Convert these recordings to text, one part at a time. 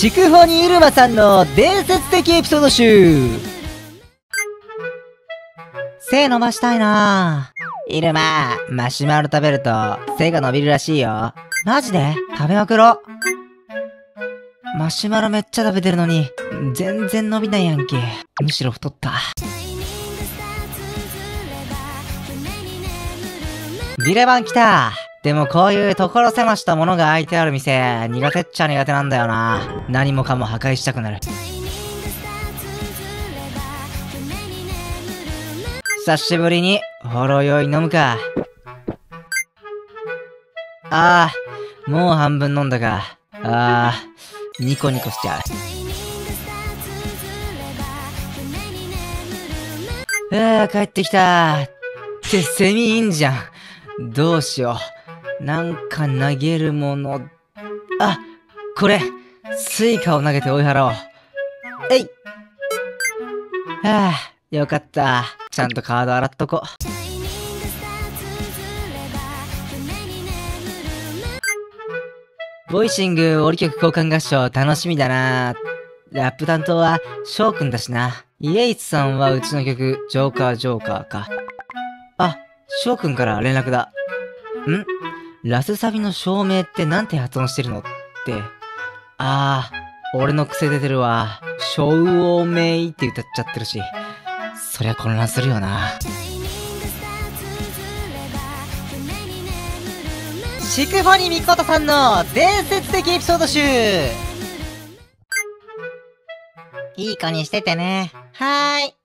シクフォニ・イルマさんの伝説的エピソード集。背伸ばしたいなぁ。イルマ、マシュマロ食べると背が伸びるらしいよ。マジで？食べまくろ。マシュマロめっちゃ食べてるのに全然伸びないやんけ。むしろ太った。ビレバン来た。でもこういう所狭しと物が開いてある店、苦手っちゃ苦手なんだよな。何もかも破壊したくなる。久しぶりにほろ酔い飲むか。ああ、もう半分飲んだか。ああ、ニコニコしちゃう。帰ってきた。ってセミいいんじゃん。どうしよう。なんか投げるもの。あ、これ、スイカを投げて追い払おう。えい。よかった。ちゃんとカード洗っとこ。ボイシング折曲交換合唱楽しみだな。ラップ担当は翔くんだしな。イエイツさんはうちの曲、ジョーカージョーカーか。あ、翔くんから連絡だ。ラスサビの照明ってなんて発音してるのって。俺の癖出てるわ。照明って歌っちゃってるし。そりゃ混乱するよな。シクフォニミコトさんの伝説的エピソード集。いい子にしててね。はーい。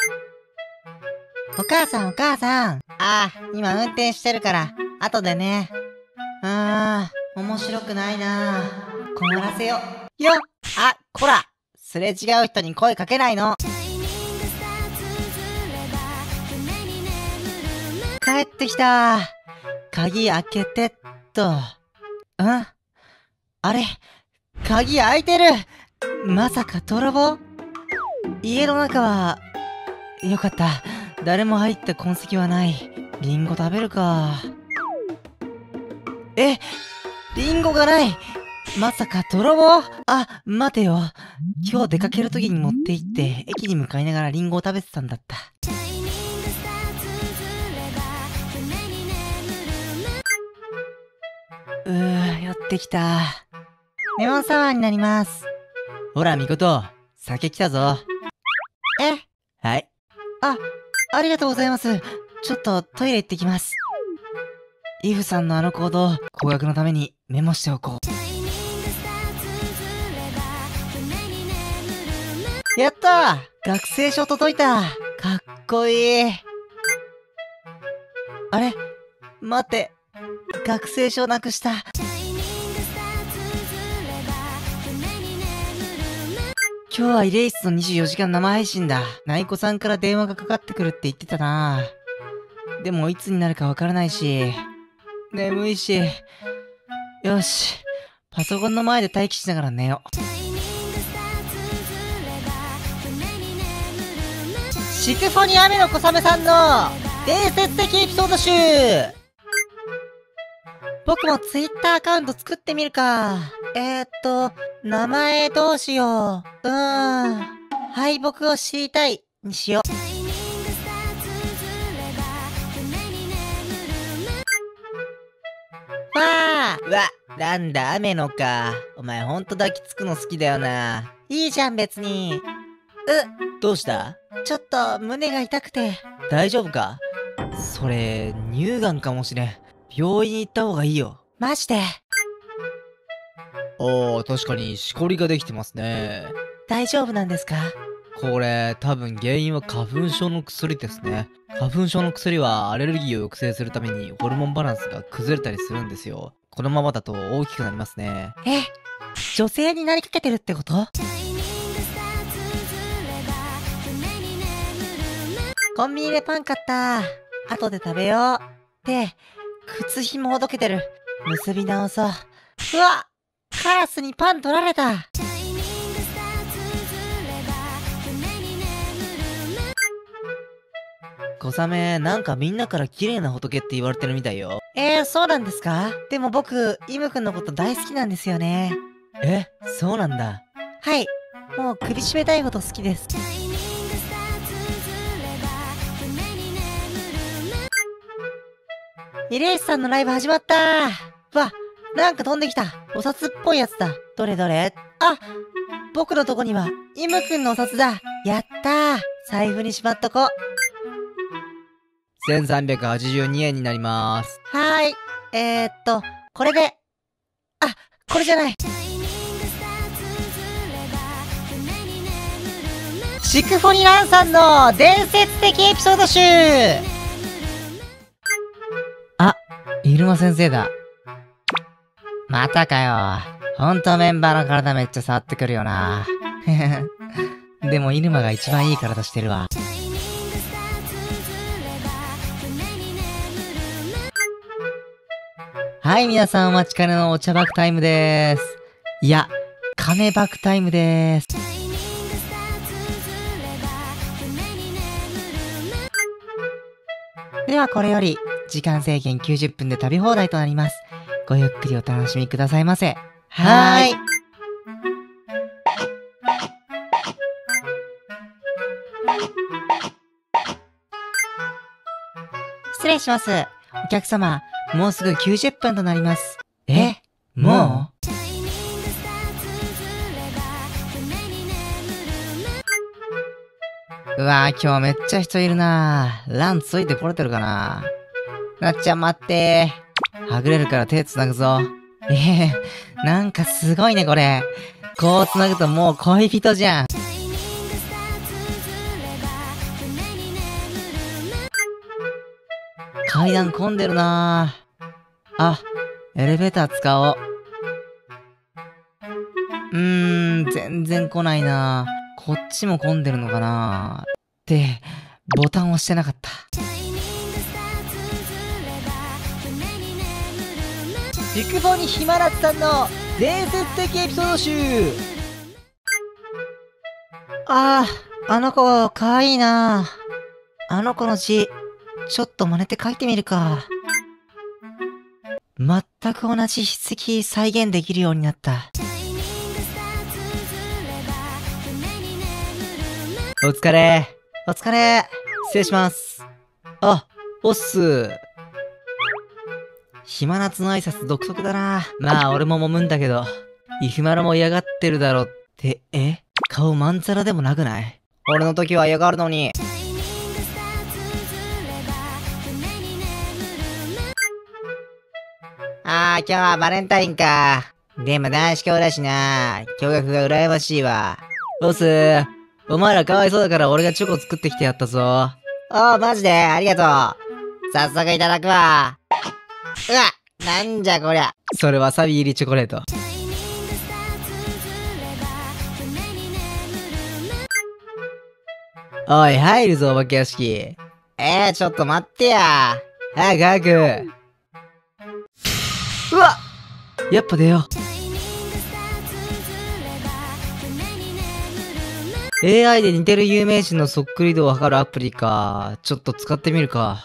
お母さんお母さん。今運転してるから、後でね。面白くないな。困らせよ。よっ。こら。すれ違う人に声かけないの。帰ってきた。鍵開けてっと。あれ？鍵開いてる。まさか泥棒？家の中は、よかった。誰も入った痕跡はない。リンゴ食べるか。リンゴがない。まさか泥棒？待てよ。今日出かける時に持って行って、駅に向かいながらリンゴを食べてたんだった。寄ってきた。レモンサワーになります。ほら、みこと、酒来たぞ。はい。ありがとうございます。ちょっとトイレ行ってきます。イフさんのあの行動、高額のためにメモしておこう。やったー！学生証届いた。かっこいい。あれ？待って。学生証なくした。今日は異例室の24時間生配信だ。ナイコさんから電話がかかってくるって言ってたな。でもいつになるかわからないし、眠いし。よし、パソコンの前で待機しながら寝よう。シクフォニ雨の小雨さんの伝説的エピソード集。僕もツイッターアカウント作ってみるか。名前どうしよう。敗北を知りたいにしよう。なんだ雨のか。お前ほんと抱きつくの好きだよな。いいじゃん別に。どうした？ちょっと胸が痛くて。大丈夫か？それ、乳がんかもしれん。病院行った方がいいよ。マジで？確かにしこりができてますね。大丈夫なんですか？これ、多分原因は花粉症の薬ですね。花粉症の薬はアレルギーを抑制するためにホルモンバランスが崩れたりするんですよ。このままだと大きくなりますね。女性になりかけてるってこと？コンビニでパン買った。後で食べよう。って靴紐ほどけてる。結び直そう。カラスにパン取られた。小雨、なんかみんなから綺麗な仏って言われてるみたいよ。そうなんですか？でも僕、イムくんのこと大好きなんですよね。そうなんだ。 はい。もう首絞めたいほど好きです。イレイスさんのライブ始まったー。わ、なんか飛んできた。お札っぽいやつだ。どれどれ？あ、僕のとこには、イムくんのお札だ。やったー。財布にしまっとこ。1382円になります。はーい。これで。あ、これじゃない。シクフォニランさんの伝説的エピソード集。あ、イルマ先生だ。またかよ。ほんとメンバーの体めっちゃ触ってくるよな。でもイルマが一番いい体してるわ。はい、皆さんお待ちかねのお茶爆タイムでーす。いや、金爆タイムでーす。ではこれより、時間制限90分で食べ放題となります。ごゆっくりお楽しみくださいませ。はーい。失礼します。お客様、もうすぐ90分となります。え？もう？うわぁ、今日めっちゃ人いるなぁ。ランついてこれてるかな？なっちゃん待ってー。はぐれるから手繋ぐぞ。なんかすごいねこれ。こう繋ぐともう恋人じゃん。階段混んでるなぁ。あ、エレベーター使おう。全然来ないなぁ。こっちも混んでるのかなぁ。って、ボタン押してなかった。ビクボにひまらつさんの伝説的エピソード集。あの子、かわいいなぁ。あの子の字、ちょっと真似て書いてみるか。全く同じ筆跡再現できるようになった。お疲れ。お疲れ。失礼します。あ、おっす。暇夏の挨拶独特だな。まあ俺も揉むんだけど、イフマラも嫌がってるだろって、顔まんざらでもなくない？俺の時は嫌がるのに。今日はバレンタインか。でも男子校だしな。驚愕が羨ましいわ。ボス、お前らかわいそうだから俺がチョコ作ってきてやったぞ。マジでありがとう。早速いただくわ。うわ、なんじゃこりゃ。それわさび入りチョコレート。おい、入るぞお化け屋敷。ちょっと待ってや。早く早く。うわっ、やっぱ出よう。AI で似てる有名人のそっくり度を測るアプリか。ちょっと使ってみるか。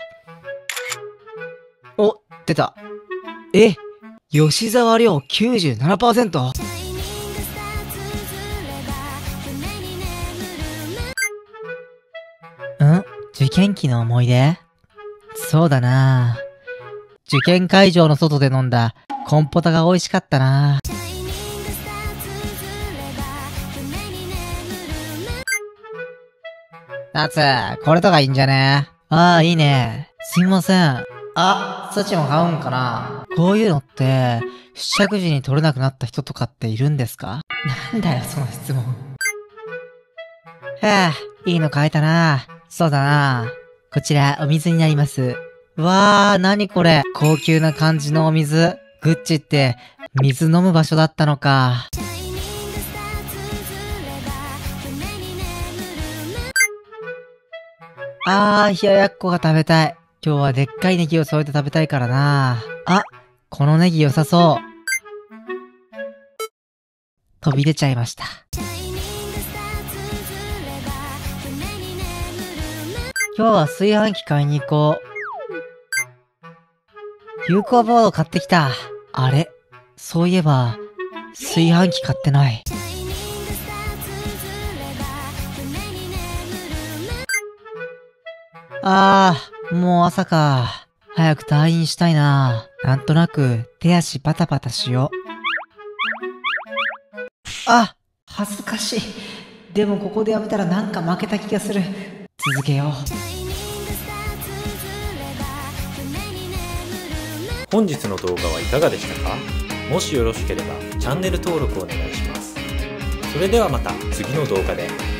お、出た。吉沢亮 97%。受験期の思い出？そうだな。受験会場の外で飲んだコンポタが美味しかったな。夏、これとかいいんじゃね？いいね。すいません。そっちも買うんかな？こういうのって、試着時に取れなくなった人とかっているんですか？なんだよ、その質問。いいの買えたな。そうだな。こちら、お水になります。わー、なにこれ。高級な感じのお水。グッチって、水飲む場所だったのか。冷ややっこが食べたい。今日はでっかいネギを添えて食べたいからな。このネギ良さそう。飛び出ちゃいました。今日は炊飯器買いに行こう。有効ボード買ってきた。あれ？そういえば、炊飯器買ってない。 もう朝か。早く退院したいな。なんとなく手足パタパタしよう。恥ずかしい。でもここでやめたらなんか負けた気がする。続けよう。 本日の動画はいかがでしたか？もしよろしければチャンネル登録お願いします。それではまた次の動画で。